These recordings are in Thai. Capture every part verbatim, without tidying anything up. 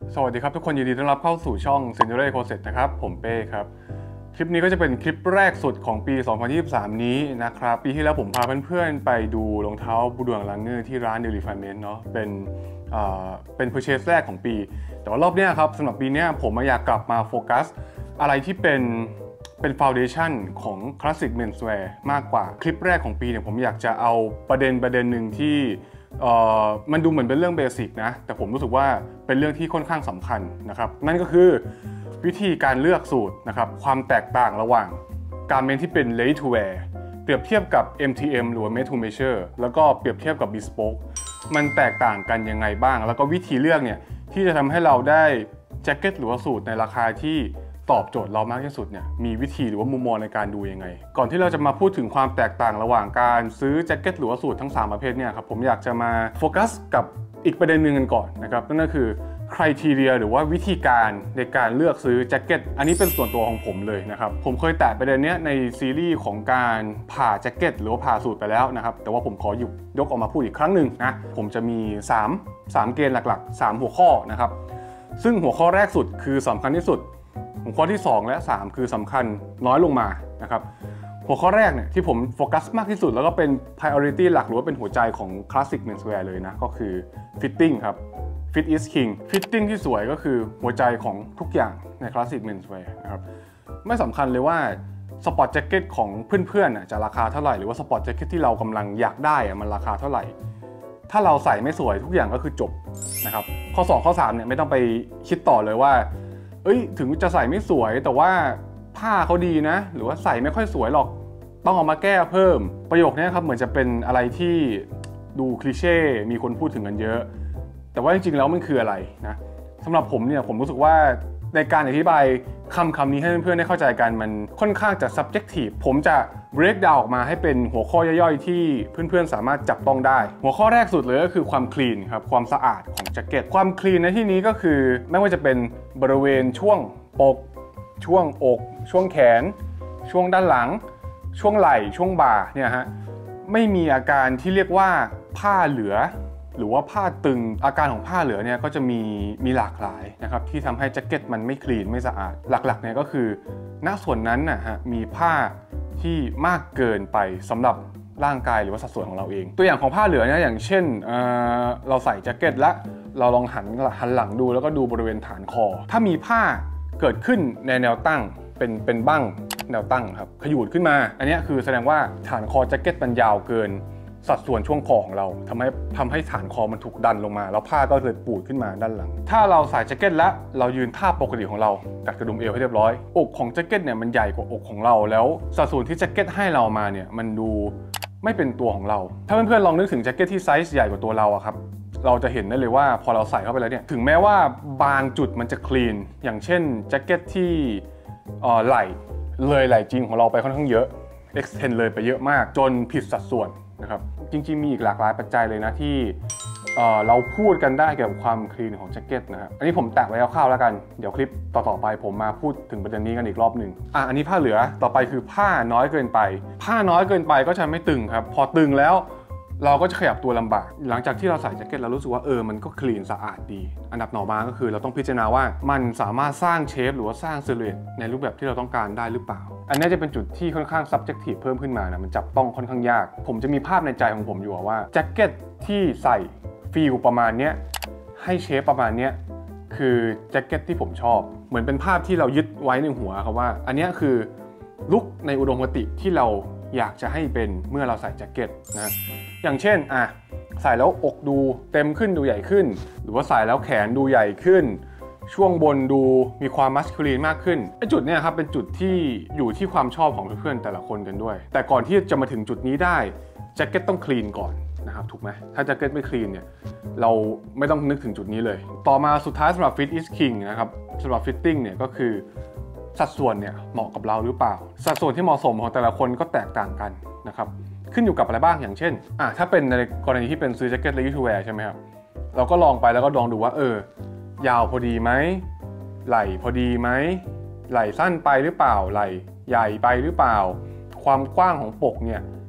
สวัสดีครับทุกคนยินดีต้อนรับเข้าสู่ช่อง Century Closet นะครับผมเป้ครับคลิปนี้ก็จะเป็นคลิปแรกสุดของปี สองพันยี่สิบสาม นี้นะครับปีที่แล้วผมพาเพื่อนๆไปดูรองเท้าบูดัวลังเนอร์ที่ร้าน New Refinement เนาะเป็นเอ่อเป็น purchase แรกของปีแต่ว่ารอบนี้ครับสำหรับปีนี้ผมอยากกลับมาโฟกัสอะไรที่เป็นเป็น foundation ของ classic menswear มากกว่าคลิปแรกของปีเนี่ยผมอยากจะเอาประเด็นประเด็นหนึ่งที่มันดูเหมือนเป็นเรื่องเบสิกนะแต่ผมรู้สึกว่าเป็นเรื่องที่ค่อนข้างสำคัญนะครับนั่นก็คือวิธีการเลือกสูตรนะครับความแตกต่างระหว่างการเมนที่เป็น ready to wear เปรียบเทียบกับ เอ็ม ที เอ็ม หรือว่า made to measure แล้วก็เปรียบเทียบกับ bespoke มันแตกต่างกันยังไงบ้างแล้วก็วิธีเลือกเนี่ยที่จะทำให้เราได้แจ็คเก็ตหรือว่าสูตรในราคาที่ตอบโจทย์เรามากที่สุดเนี่ยมีวิธีหรือว่ามุมมองในการดูยังไงก่อนที่เราจะมาพูดถึงความแตกต่างระหว่างการซื้อแจ็คเก็ตหรือว่าสูตรทั้งสามประเภทเนี่ยครับผมอยากจะมาโฟกัสกับอีกประเด็นหนึ่งกันก่อนนะครับนั่นก็คือคุณทีเรียหรือว่าวิธีการในการเลือกซื้อแจ็คเก็ตอันนี้เป็นส่วนตัวของผมเลยนะครับผมเคยแตะประเด็นนี้ในซีรีส์ของการผ่าแจ็คเก็ตหรือว่าผ่าสูตรไปแล้วนะครับแต่ว่าผมขอหยุดยกออกมาพูดอีกครั้งหนึ่งนะผมจะมีสาม สามเกณฑ์หลักๆสามหัวข้อนะครับซึ่งหัวข้อแรกสุดคือสำคัญที่สุดหัวข้อที่สองและสามคือสำคัญน้อยลงมานะครับหัวข้อแรกเนี่ยที่ผมโฟกัสมากที่สุดแล้วก็เป็น priority หลักหรือว่าเป็นหัวใจของ classic menswear เลยนะก็คือ fitting ครับ fit is king fitting ที่สวยก็คือหัวใจของทุกอย่างใน classic menswear นะครับไม่สำคัญเลยว่าสปอร์ตแจ็คเก็ตของเพื่อนๆจะราคาเท่าไหร่หรือว่าสปอร์ตแจ็คเก็ตที่เรากำลังอยากได้มันราคาเท่าไหร่ถ้าเราใส่ไม่สวยทุกอย่างก็คือจบนะครับข้อสองข้อสามเนี่ยไม่ต้องไปคิดต่อเลยว่าเอ้ยถึงจะใส่ไม่สวยแต่ว่าผ้าเขาดีนะหรือว่าใส่ไม่ค่อยสวยหรอกต้องเอามาแก้เพิ่มประโยคนี้ครับเหมือนจะเป็นอะไรที่ดูคลีเช่มีคนพูดถึงกันเยอะแต่ว่าจริงๆแล้วมันคืออะไรนะสำหรับผมเนี่ยผมรู้สึกว่าในการอธิบายคำคำนี้ให้เพื่อนๆได้เข้าใจกันมันค่อนข้างจะ subjective ผมจะ break down ออกมาให้เป็นหัวข้อย่อยๆที่เพื่อนๆสามารถจับต้องได้หัวข้อแรกสุดเลยก็คือความ clean ครับความสะอาดของแจ็คเก็ตความ clean ในที่นี้ก็คือไม่ว่าจะเป็นบริเวณช่วงปกช่วงอกช่วงแขนช่วงด้านหลังช่วงไหล่ช่วงบ่าเนี่ยฮะไม่มีอาการที่เรียกว่าผ้าเหลือหรือว่าผ้าตึงอาการของผ้าเหลือเนี่ยก็จะมีมีหลากหลายนะครับที่ทำให้แจ็คเก็ตมันไม่คลีนไม่สะอาดหลักๆเนี่ยก็คือณส่วนนั้นนะฮะมีผ้าที่มากเกินไปสำหรับร่างกายหรือว่าสัดส่วนของเราเองตัวอย่างของผ้าเหลือเนี่ยอย่างเช่น เอ่อ เราใส่แจ็คเก็ตแล้วเราลองหันหันหลังดูแล้วก็ดูบริเวณฐานคอถ้ามีผ้าเกิดขึ้นในแนวตั้งเป็นเป็นบั้งแนวตั้งครับขยูดขึ้นมาอันนี้คือแสดงว่าฐานคอแจ็คเก็ตมันยาวเกินสัดส่วนช่วงคอของเราทำให้ทำให้ฐานคอมันถูกดันลงมาแล้วผ้าก็เลยปูดขึ้นมาด้านหลังถ้าเราใส่แจ็คเก็ตแล้วเรายืนท่าปกติของเรากัดกระดุมเอวให้เรียบร้อยอกของแจ็คเก็ตเนี่ยมันใหญ่กว่าอกของเราแล้วสัดส่วนที่แจ็คเก็ตให้เรามาเนี่ยมันดูไม่เป็นตัวของเราถ้าเพื่อนๆลองนึกถึงแจ็คเก็ตที่ไซส์ใหญ่กว่าตัวเราอะครับเราจะเห็นได้เลยว่าพอเราใส่เข้าไปแล้วเนี่ยถึงแม้ว่าบางจุดมันจะคลีนอย่างเช่นแจ็คเก็ตที่ไหล่เลยไหล่จริงของเราไปค่อนข้างเยอะ extend เลยไปเยอะมากจนผิดสัดส่วนนะครับจริงๆมีอีกหลากหลายปัจจัยเลยนะที่เอ่อเราพูดกันได้เกี่ยวกับความคลีนของแจ็คเก็ตนะครับอันนี้ผมแตะไว้คร่าวๆแล้วกันเดี๋ยวคลิปต่อๆไปผมมาพูดถึงประเด็นนี้กันอีกรอบหนึ่งอ่ะอันนี้ผ้าเหลือต่อไปคือผ้าน้อยเกินไปผ้าน้อยเกินไปก็จะไม่ตึงครับพอตึงแล้วเราก็จะขยับตัวลำบากหลังจากที่เราใส่แจ็คเก็ตเรารู้สึกว่าเออมันก็คลีนสะอาดดีอันดับต่อมาก็คือเราต้องพิจารณาว่ามันสามารถสร้างเชฟหรือว่าสร้างซิลูเอตในรูปแบบที่เราต้องการได้หรือเปล่าอันนี้จะเป็นจุดที่ค่อนข้าง subjective เพิ่มขึ้นมานะมันจับต้องค่อนข้างยากผมจะมีภาพในใจของผมอยู่ว่าแจ็คเก็ตที่ใส่ฟีลประมาณนี้ให้เชฟประมาณนี้คือแจ็คเก็ตที่ผมชอบเหมือนเป็นภาพที่เรายึดไว้ในหัวครับว่าอันนี้คือลุคในอุดมคติที่เราอยากจะให้เป็นเมื่อเราใส่แจ็คเก็ตนะอย่างเช่นอ่ะใส่แล้วอกดูเต็มขึ้นดูใหญ่ขึ้นหรือว่าใส่แล้วแขนดูใหญ่ขึ้นช่วงบนดูมีความมัสคูลีนมากขึ้นไอ้จุดเนี้ยครับเป็นจุดที่อยู่ที่ความชอบของเพื่อนๆแต่ละคนกันด้วยแต่ก่อนที่จะมาถึงจุดนี้ได้แจ็คเก็ตต้องคลีนก่อนนะครับถูกไหมถ้าแจ็คเก็ตไม่คลีนเนี่ยเราไม่ต้องนึกถึงจุดนี้เลยต่อมาสุดท้ายสำหรับ fit is king นะครับสำหรับ fitting เนี่ยก็คือสัดส่วนเนี่ยเหมาะกับเราหรือเปล่าสัดส่วนที่เหมาะสมของแต่ละคนก็แตกต่างกันนะครับขึ้นอยู่กับอะไรบ้างอย่างเช่นอ่ะถ้าเป็นในกรณีที่เป็นซื้อแจ็คเก็ต ready to wear ใช่ไหมครับเราก็ลองไปแล้วก็ลองดูว่าเออยาวพอดีไหมไหล่พอดีไหมไหล่สั้นไปหรือเปล่าไหล่ใหญ่ไปหรือเปล่าความกว้างของปกเนี่ย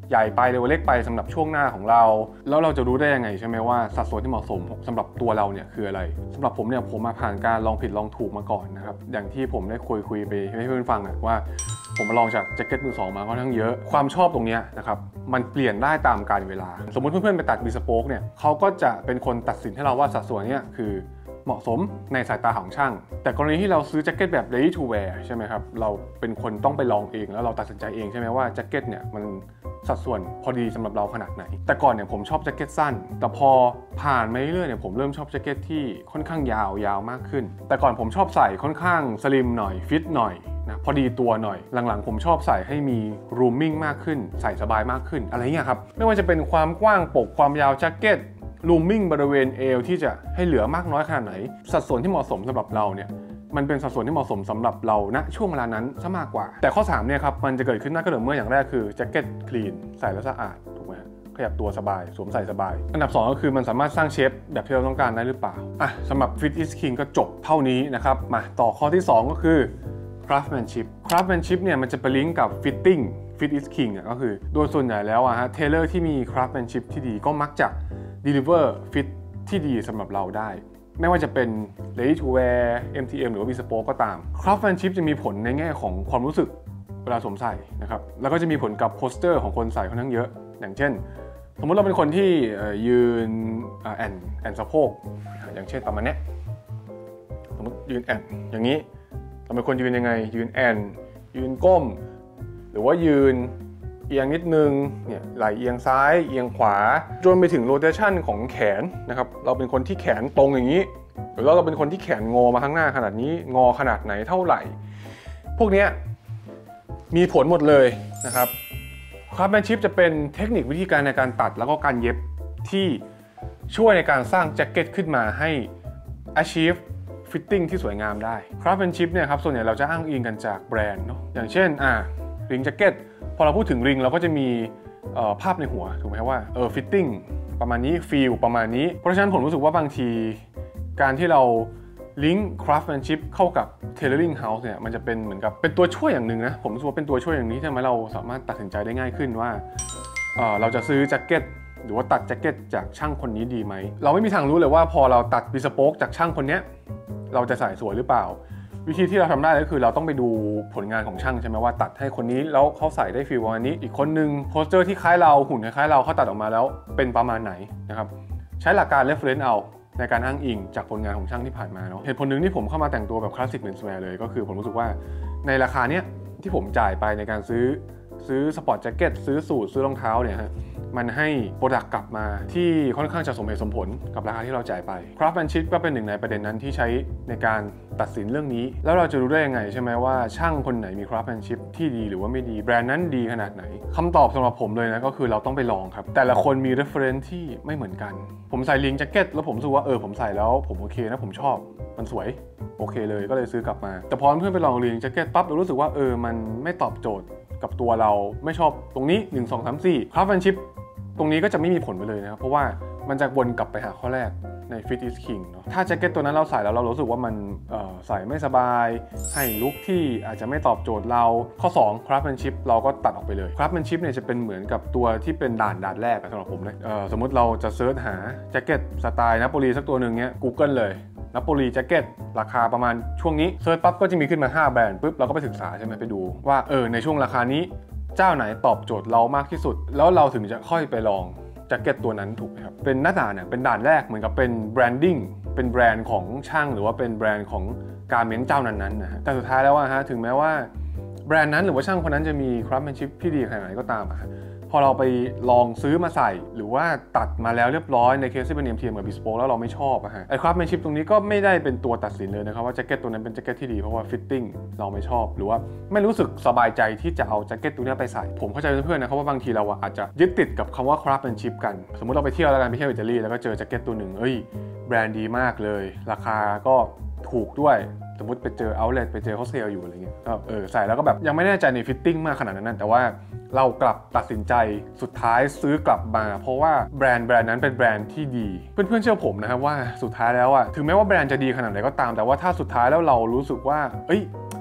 ใหญ่ไปหรือว่าเล็กไปสำหรับช่วงหน้าของเราแล้วเราจะรู้ได้ยังไงใช่ไหมว่าสัดส่วนที่เหมาะสมสำหรับตัวเราเนี่ยคืออะไรสำหรับผมเนี่ยผมมาผ่านการลองผิดลองถูกมาก่อนนะครับอย่างที่ผมได้คุยคุยไปให้เพื่อนฟังนะว่าผมมาลองจากแจ็คเก็ตมือสองมาค่อนข้างเยอะความชอบตรงนี้นะครับมันเปลี่ยนได้ตามกาลเวลาสมมติเพื่อนๆไปตัดบีสโป๊กเนี่ยเขาก็จะเป็นคนตัดสินให้เราว่าสัดส่วนนี้คือเหมาะสมในสายตาของช่างแต่กรณีที่เราซื้อแจ็คเก็ตแบบ ready to wear ใช่ไหมครับเราเป็นคนต้องไปลองเองแล้วเราตัดสินใจเองใช่ไหมว่าแจ็คเก็ตเนี่ยมันสัดส่วนพอดีสำหรับเราขนาดไหนแต่ก่อนเนี่ยผมชอบแจ็คเก็ตสั้นแต่พอผ่านมาเรื่อยๆเนี่ยผมเริ่มชอบแจ็คเก็ตที่ค่อนข้างยาวยาวมากขึ้นแต่ก่อนผมชอบใส่ค่อนข้างสลิมหน่อยฟิตหน่อยนะพอดีตัวหน่อยหลังๆผมชอบใส่ให้มีรูมมิ่งมากขึ้นใส่สบายมากขึ้นอะไรเงี้ยครับไม่ว่าจะเป็นความกว้างปกความยาวแจ็คเก็ตรูมมิ่งบริเวณเอวที่จะให้เหลือมากน้อยขนาดไหนสัดส่วนที่เหมาะสมสำหรับเราเนี่ยมันเป็นสัดส่วนที่เหมาะสมสำหรับเราณช่วงเวลานั้นซะมากกว่าแต่ข้อสามเนี่ยครับมันจะเกิดขึ้นได้ก็ต่อเมื่ออย่างแรกคือแจ็คเก็ตคลีนใส่แล้วสะอาดถูกไหมขยับตัวสบายสวมใส่สบายอันดับสองก็คือมันสามารถสร้างเชฟแบบที่เราต้องการได้หรือเปล่าอ่ะสำหรับ Fit is King ก็จบเท่านี้นะครับมาต่อข้อที่สองก็คือ craftsmanship craftsmanship เนี่ยมันจะไปลิงก์กับ fitting Fit is King อ่ะก็คือโดยส่วนใหญ่แล้วอะฮะเทเลอร์ที่มี craftsmanship ที่ดีก็มักจะ deliver fit ที่ดีสำหรับเราได้ไม่ว่าจะเป็น ready to wear เอ็ม ที เอ็ม หรือว่า bespoke ก็ตาม craftsmanship จะมีผลในแง่ของความรู้สึกเวลาสวมใส่นะครับแล้วก็จะมีผลกับ posture ของคนใส่ค่อนข้างเยอะอย่างเช่นสมมติเราเป็นคนที่ยืนแอนแอนสะโพกอย่างเช่นประมาณนี้สมมติยืนแอนอย่างนี้เราเป็นคนยืนยังไงยืนแอนยืนก้มหรือว่ายืนเอียงนิดนึงเนี่ยไหล่เอียงซ้ายเอียงขวาจนไปถึงโรเทชันของแขนนะครับเราเป็นคนที่แขนตรงอย่างนี้หรือว่าเราเป็นคนที่แขนงอมาข้างหน้าขนาดนี้งอขนาดไหนเท่าไหร่พวกนี้มีผลหมดเลยนะครับcraftsmanshipจะเป็นเทคนิควิธีการในการตัดแล้วก็การเย็บที่ช่วยในการสร้างแจ็คเก็ตขึ้นมาให้ achieve fitting ที่สวยงามได้ craftsmanship เนี่ยครับส่วนใหญ่เราจะอ้างอิงกันจากแบรนด์เนาะอย่างเช่นอ่าริงแจ็คเก็ตพอเราพูดถึงริงเราก็จะมีภาพในหัวถูกไหมว่าเออ fitting ประมาณนี้ feel ประมาณนี้เพราะฉะนั้นผมรู้สึกว่าบางทีการที่เราลิงก์ craftsmanship เข้ากับ tailoring house เนี่ยมันจะเป็นเหมือนกับเป็นตัวช่วยอย่างหนึ่งนะผมรู้สึกว่าเป็นตัวช่วยอย่างนี้ที่ทำให้เราสามารถตัดสินใจได้ง่ายขึ้นว่า เ, เราจะซื้อแจ็คเก็ตหรือว่าตัดแจ็คเก็ตจากช่างคนนี้ดีไหมเราไม่มีทางรู้เลยว่าพอเราตัดบิสโป๊กจากช่างคนนี้เราจะใส่สวยหรือเปล่าวิธีที่เราทำได้ก็คือเราต้องไปดูผลงานของช่างใช่ไหมว่าตัดให้คนนี้แล้วเขาใส่ได้ฟีลประมาณนี้อีกคนนึงโพสเจอร์ที่คล้ายเราหุ่นคล้ายเราเขาตัดออกมาแล้วเป็นประมาณไหนนะครับใช้หลักการ reference เอาในการอ้างอิงจากผลงานของช่างที่ผ่านมาเนาะเหตุผลหนึ่งที่ผมเข้ามาแต่งตัวแบบคลาสสิกเมนส์แวร์เลยก็คือผมรู้สึกว่าในราคาเนี้ยที่ผมจ่ายไปในการซื้อซื้อสปอร์ตแจ็คเก็ตซื้อสูทซื้อรองเท้าเนี่ยฮะมันให้โปรดักต์กลับมาที่ค่อนข้างจะสมเหตุสมผลกับราคาที่เราจ่ายไป craftsmanship ก็เป็นหนึ่งในประเด็นนั้นที่ใช้ในการตัดสินเรื่องนี้แล้วเราจะรู้ได้ยังไงใช่ไหมว่าช่างคนไหนมี craftsmanship ที่ดีหรือว่าไม่ดีแบรนด์นั้นดีขนาดไหนคำตอบสำหรับผมเลยนะก็คือเราต้องไปลองครับแต่ละคนมี reference ที่ไม่เหมือนกันผมใส่ลิงแจ็คเก็ตแล้วผมรู้สึกว่าเออผมใส่แล้วผมโอเคนะผมชอบมันสวยโอเคเลยก็เลยซื้อกลับมาแต่พอเพื่อนไปลองลิงแจ็คเก็ตปั๊บเรารู้สึกว่าเออมันไม่ตอบโจทย์กับตัวเราไม่ชอบตรงนี้หนึ่ง สอง สาม สี่ craftsmanshipตรงนี้ก็จะไม่มีผลไปเลยนะครับเพราะว่ามันจะวนกลับไปหาข้อแรกใน Fit is King เนาะถ้าแจ็คเก็ตตัวนั้นเราใส่แล้วเรารู้สึกว่ามันใส่ไม่สบายให้ลุคที่อาจจะไม่ตอบโจทย์เราข้อสอง craftsmanship เราก็ตัดออกไปเลย craftsmanship เนี่ยจะเป็นเหมือนกับตัวที่เป็นด่านด่านแรกสำหรับผมนะสมมุติเราจะเซิร์ชหาแจ็คเก็ตสไตล์นาโปลีสักตัวหนึ่งเนี้ย Google เลยนาโปลีแจ็คเก็ตราคาประมาณช่วงนี้เซิร์ชปั๊บก็จะมีขึ้นมาห้าแบรนด์ปุ๊บเราก็ไปศึกษาใช่ไหมไปดูว่าเออในช่วงราคานี้เจ้าไหนตอบโจทย์เรามากที่สุดแล้วเราถึงจะค่อยไปลองแจ็คเก็ตตัวนั้นถูกไหมครับเป็นหน้าด่านเนี่ยเป็นด่านแรกเหมือนกับเป็นแบรนดิ้งเป็นแบรนด์ของช่างหรือว่าเป็นแบรนด์ของการเมนต์เจ้านั้นๆนะฮะแต่สุดท้ายแล้วอะฮะถึงแม้ว่าแบรนด์นั้นหรือว่าช่างคนนั้นจะมี craftsmanship ที่ดีขนาดไหนก็ตามอะพอเราไปลองซื้อมาใส่หรือว่าตัดมาแล้วเรียบร้อยในเคสที่เป็น เอ็ม ที เอ็ม กับ bespoke แล้วเราไม่ชอบอะฮะไอ้ craftsmanship ตรงนี้ก็ไม่ได้เป็นตัวตัดสินเลยนะครับว่าแจ็คเก็ตตัวนั้นเป็นแจ็คเก็ตที่ดีเพราะว่า fitting เราไม่ชอบหรือว่าไม่รู้สึกสบายใจที่จะเอาแจ็คเก็ตตัวนี้ไปใส่ผมเข้าใจเพื่อนๆนะครับว่าบางทีเราอาจจะยึดติดกับคำว่า craftsmanship กันสมมติเราไปเที่ยวแล้วกันไปเที่ยวอิตาลีแล้วก็เจอแจ็คเก็ตตัวหนึ่งเอ้ยแบรนด์ดีมากเลยราคาก็ถูกด้วยสมมติไปเจอ outlet ไปเจอเขาเซลล์อยู่อะไรเงี้ยก็เออใส่แล้วก็แบบยังไม่แน่ใจใน fitting มากขนาดนั้นแต่ว่าเรากลับตัดสินใจสุดท้ายซื้อกลับมาเพราะว่าแบรนด์แบรนด์นั้นเป็นแบรนด์ที่ดีเพื่อนๆเชื่อผมนะครับว่าสุดท้ายแล้วอะถึงแม้ว่าแบรนด์จะดีขนาดไหนก็ตามแต่ว่าถ้าสุดท้ายแล้วเรารู้สึกว่าเอ้ย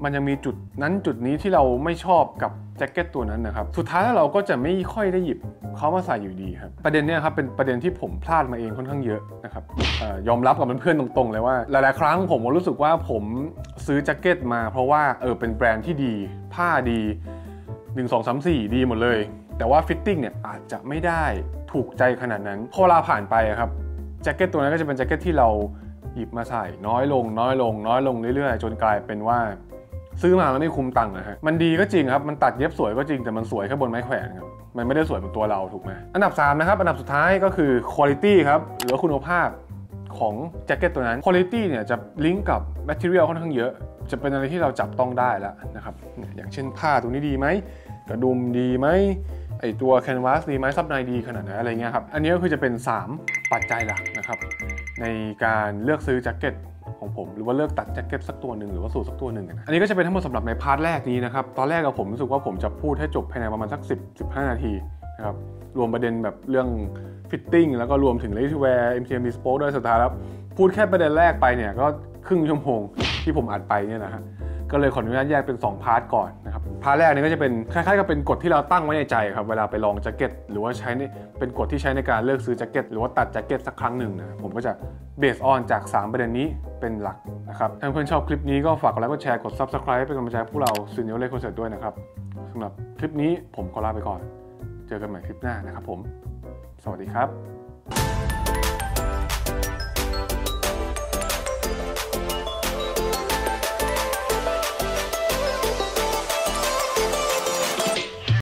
มันยังมีจุดนั้นจุดนี้ที่เราไม่ชอบกับแจ็คเก็ตตัวนั้นนะครับสุดท้ายแล้วเราก็จะไม่ค่อยได้หยิบเขามาใส่อยู่ดีครับประเด็นเนี้ยครับเป็นประเด็นที่ผมพลาดมาเองค่อนข้างเยอะนะครับยอมรับกับเพื่อนๆตรงๆเลยว่าหลายๆครั้งผมก็รู้สึกว่าผมซื้อแจ็คเก็ตมาเพราะว่าเออเป็นแบรนด์ที่ดีผ้าดีหนึ่ง สอง สาม สี่ดีหมดเลยแต่ว่าฟิตติ้งเนี่ยอาจจะไม่ได้ถูกใจขนาดนั้นพอเวลาผ่านไปครับแจ็คเก็ตตัวนั้นก็จะเป็นแจ็คเก็ตที่เราหยิบมาใส่น้อยลงน้อยลงน้อยลงเรื่อยๆจนกลายเป็นว่าซื้อมาแล้วไม่คุ้มตังค์นะฮะมันดีก็จริงครับมันตัดเย็บสวยก็จริงแต่มันสวยแค่บนไม้แขวนครับมันไม่ได้สวยบนตัวเราถูกไหมอันดับสามนะครับอันดับสุดท้ายก็คือ quality ครับหรือคุณภาพของแจ็คเก็ตตัวนั้น quality เนี่ยจะลิงก์กับ material ค่อนข้างเยอะจะเป็นอะไรที่เราจับต้องได้แล้วนะครับอย่างเช่นผ้าตัวนี้ดีไหมกระดุมดีไหมไอตัวแคนวาสดีไหมซับในดีขนาดไหนอะไรเงี้ยครับอันนี้ก็คือจะเป็นสามปัจจัยหลักนะครับในการเลือกซื้อแจ็คเก็ตของผมหรือว่าเลือกตัดแจ็คเก็ตสักตัวหนึ่งหรือว่าสูทสักตัวหนึ่งนะอันนี้ก็จะเป็นทั้งหมดสำหรับในพาร์ทแรกนี้นะครับตอนแรกผมรู้สึกว่าผมจะพูดให้จบภายในประมาณสัก สิบ สิบห้า นาทีนะครับรวมประเด็นแบบเรื่องฟิตติ้งแล้วก็รวมถึง ready to wear เอ็ม ที เอ็ม Bespoke ด้วยสุดท้ายแล้วพูดแค่ประเด็นแรกไปเนี่ยก็ครึ่งชั่วโมงที่ผมอัดไปเนี่ยนะฮะก็เลยขออนุญาตแยกเป็นสองพาร์ทก่อนนะครับพาร์ทแรกนี้ก็จะเป็นคล้ายๆกับเป็นกฎที่เราตั้งไว้ในใจครับเวลาไปลองแจ็คเก็ตหรือว่าใช้เป็นกฎที่ใช้ในการเลือกซื้อแจ็คเก็ตหรือว่าตัดแจ็คเก็ตสักครั้งหนึ่งนะผมก็จะเบสออนจากสามประเด็นนี้เป็นหลักนะครับถ้าเพื่อนชอบคลิปนี้ก็ฝากกดไลค์กดแชร์กด Subscribe เป็นกำลังใจให้พวกเราซินเนลเล่คอนเสิร์ตด้วยนะครับสำหรับคลิปนี้ผมขอลาไปก่อนเจอกันใหม่คลิปหน้านะครับผมสวัสดีครับ